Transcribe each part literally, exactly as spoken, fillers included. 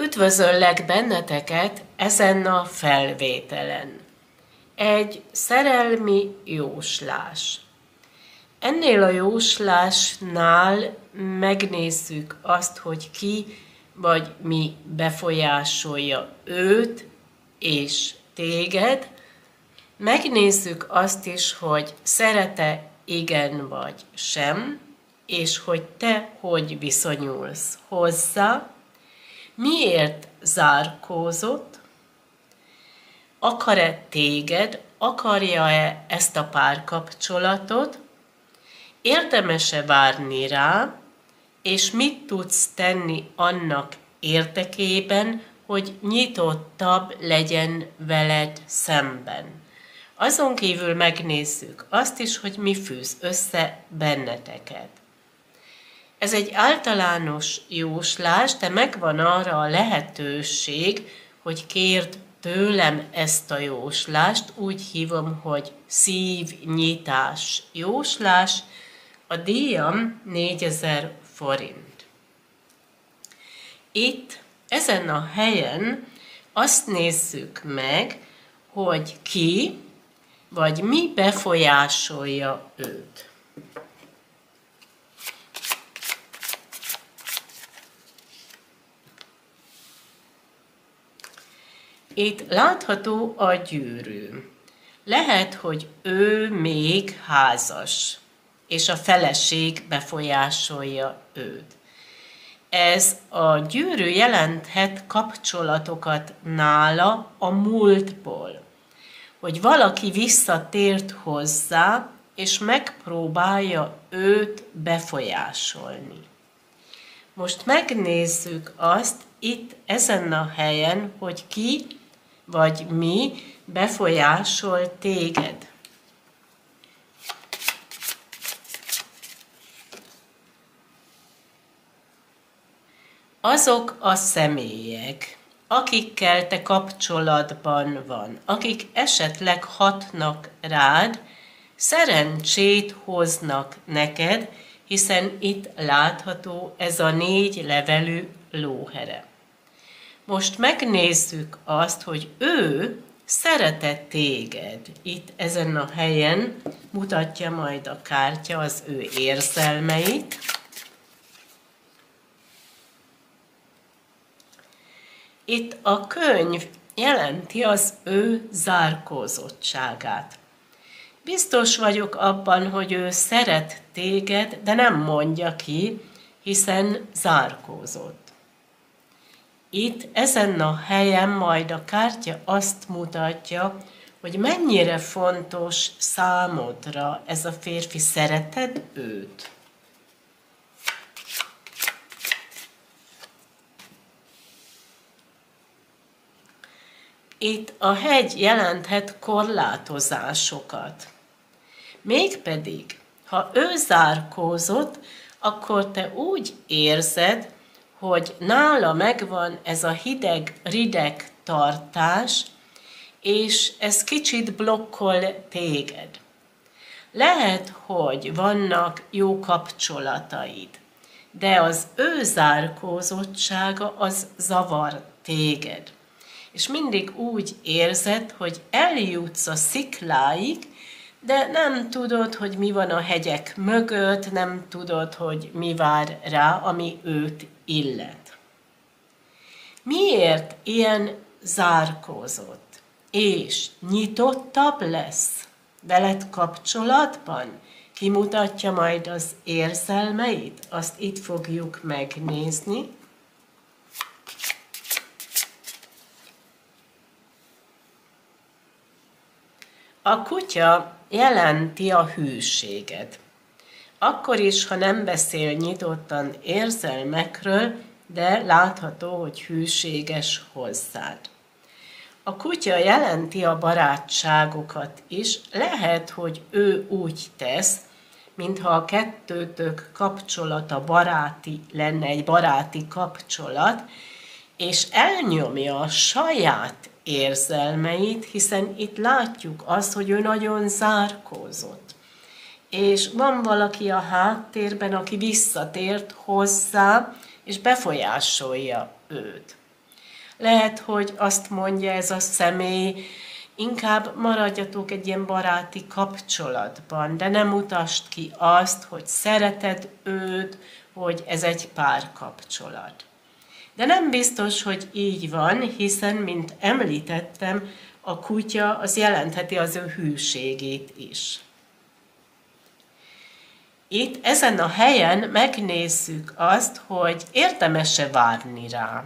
Üdvözöllek benneteket ezen a felvételen. Egy szerelmi jóslás. Ennél a jóslásnál megnézzük azt, hogy ki vagy mi befolyásolja őt és téged. Megnézzük azt is, hogy szeret-e igen vagy sem, és hogy te hogy viszonyulsz hozzá, miért zárkózott, akar-e téged, akarja-e ezt a párkapcsolatot, érdemes-e várni rá, és mit tudsz tenni annak érdekében, hogy nyitottabb legyen veled szemben. Azon kívül megnézzük azt is, hogy mi fűz össze benneteket. Ez egy általános jóslás, de megvan arra a lehetőség, hogy kérd tőlem ezt a jóslást, úgy hívom, hogy szívnyitás jóslás, a díjam négyezer forint. Itt, ezen a helyen azt nézzük meg, hogy ki vagy mi befolyásolja őt. Itt látható a gyűrű. Lehet, hogy ő még házas, és a feleség befolyásolja őt. Ez a gyűrű jelenthet kapcsolatokat nála a múltból, hogy valaki visszatért hozzá, és megpróbálja őt befolyásolni. Most megnézzük azt itt ezen a helyen, hogy ki vagy mi befolyásol téged. Azok a személyek, akikkel te kapcsolatban van, akik esetleg hatnak rád, szerencsét hoznak neked, hiszen itt látható ez a négy levelű lóhere. Most megnézzük azt, hogy ő szeret-e téged. Itt ezen a helyen mutatja majd a kártya az ő érzelmeit. Itt a könyv jelenti az ő zárkózottságát. Biztos vagyok abban, hogy ő szeret téged, de nem mondja ki, hiszen zárkózott. Itt, ezen a helyen majd a kártya azt mutatja, hogy mennyire fontos számodra ez a férfi. Szereted őt? Itt a hegy jelenthet korlátozásokat. Mégpedig, ha ő zárkózott, akkor te úgy érzed, hogy nála megvan ez a hideg-rideg tartás, és ez kicsit blokkol téged. Lehet, hogy vannak jó kapcsolataid, de az ő zárkózottsága az zavar téged. És mindig úgy érzed, hogy eljutsz a szikláig, de nem tudod, hogy mi van a hegyek mögött, nem tudod, hogy mi vár rá, ami őt illet. Miért ilyen zárkózott és nyitottabb lesz veled kapcsolatban? Kimutatja majd az érzelmeit? Azt itt fogjuk megnézni. A kutya jelenti a hűséget. Akkor is, ha nem beszél nyitottan érzelmekről, de látható, hogy hűséges hozzád. A kutya jelenti a barátságokat is. Lehet, hogy ő úgy tesz, mintha a kettőtök kapcsolata baráti lenne, egy baráti kapcsolat, és elnyomja a saját érzelmeit, hiszen itt látjuk azt, hogy ő nagyon zárkózott. És van valaki a háttérben, aki visszatért hozzá, és befolyásolja őt. Lehet, hogy azt mondja ez a személy, inkább maradjatok egy ilyen baráti kapcsolatban, de nem mutasd ki azt, hogy szereted őt, hogy ez egy párkapcsolat. De nem biztos, hogy így van, hiszen, mint említettem, a kutya az jelentheti az ő hűségét is. Itt ezen a helyen megnézzük azt, hogy érdemes-e várni rá.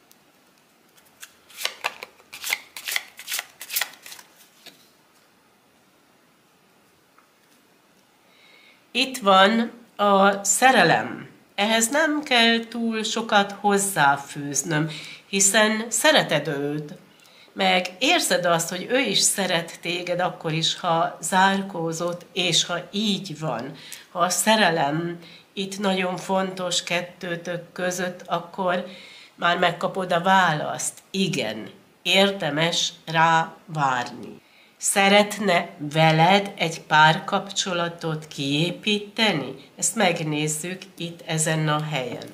Itt van a szerelem. Ehhez nem kell túl sokat hozzáfűznöm, hiszen szereted őt, meg érzed azt, hogy ő is szeret téged akkor is, ha zárkózott, és ha így van. Ha a szerelem itt nagyon fontos kettőtök között, akkor már megkapod a választ. Igen, érdemes rá várni. Szeretne veled egy párkapcsolatot kiépíteni? Ezt megnézzük itt ezen a helyen.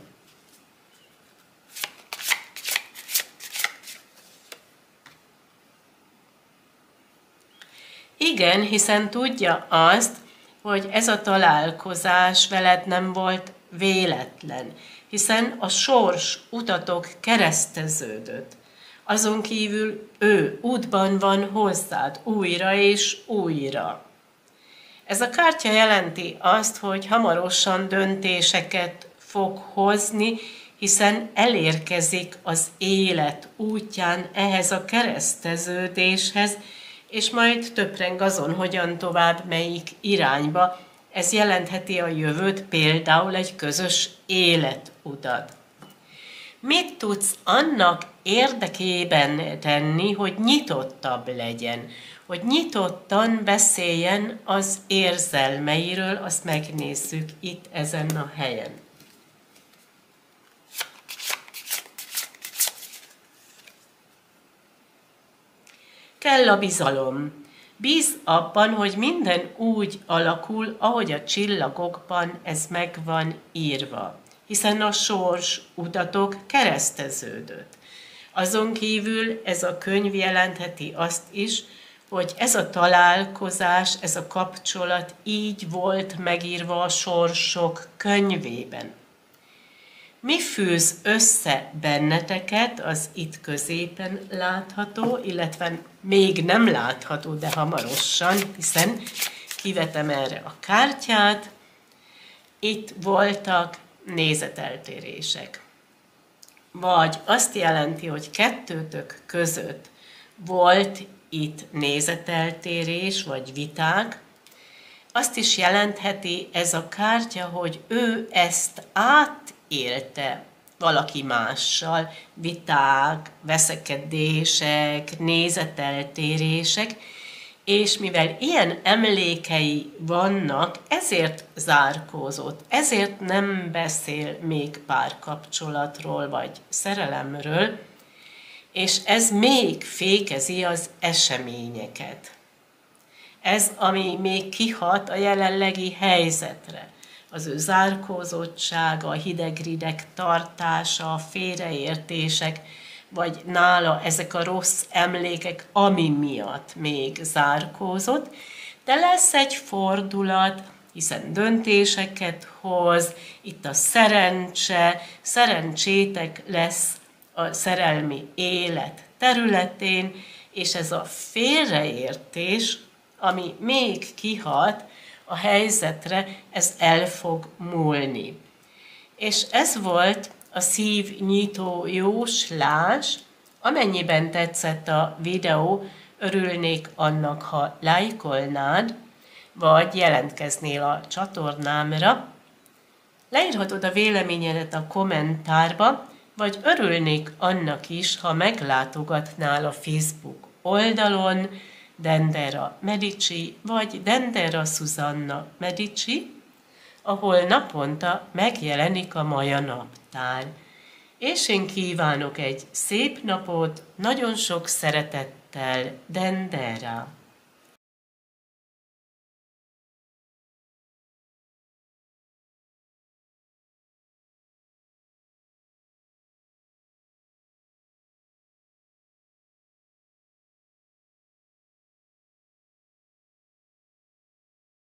Igen, hiszen tudja azt, hogy ez a találkozás veled nem volt véletlen, hiszen a sors utatok kereszteződött. Azon kívül ő útban van hozzád újra és újra. Ez a kártya jelenti azt, hogy hamarosan döntéseket fog hozni, hiszen elérkezik az élet útján ehhez a kereszteződéshez, és majd töpreng azon, hogyan tovább, melyik irányba. Ez jelentheti a jövőt, például egy közös életutat. Mit tudsz annak érdekében tenni, hogy nyitottabb legyen, hogy nyitottan beszéljen az érzelmeiről, azt megnézzük itt ezen a helyen. Kell a bizalom. Bíz abban, hogy minden úgy alakul, ahogy a csillagokban ez meg van írva, hiszen a sors utatok kereszteződött. Azon kívül ez a könyv jelentheti azt is, hogy ez a találkozás, ez a kapcsolat így volt megírva a sorsok könyvében. Mi fűz össze benneteket, az itt középen látható, illetve még nem látható, de hamarosan, hiszen kivetem erre a kártyát. Itt voltak nézeteltérések. Vagy azt jelenti, hogy kettőtök között volt itt nézeteltérés, vagy viták. Azt is jelentheti ez a kártya, hogy ő ezt átélte valaki mással, viták, veszekedések, nézeteltérések, és mivel ilyen emlékei vannak, ezért zárkózott, ezért nem beszél még párkapcsolatról vagy szerelemről, és ez még fékezi az eseményeket. Ez, ami még kihat a jelenlegi helyzetre. Az ő zárkózottsága, a hidegrideg tartása, a félreértések, vagy nála ezek a rossz emlékek, ami miatt még zárkózott, de lesz egy fordulat, hiszen döntéseket hoz, itt a szerencse, szerencsétek lesz a szerelmi élet területén, és ez a félreértés, ami még kihat a helyzetre, ez el fog múlni. És ez volt a szívnyitó jóslás. Amennyiben tetszett a videó, örülnék annak, ha lájkolnád, vagy jelentkeznél a csatornámra. Leírhatod a véleményedet a kommentárba, vagy örülnék annak is, ha meglátogatnál a Facebook oldalon, Dendera Medici, vagy Dendera Susanna Medici, ahol naponta megjelenik a Maja naptár. És én kívánok egy szép napot, nagyon sok szeretettel, Dendera!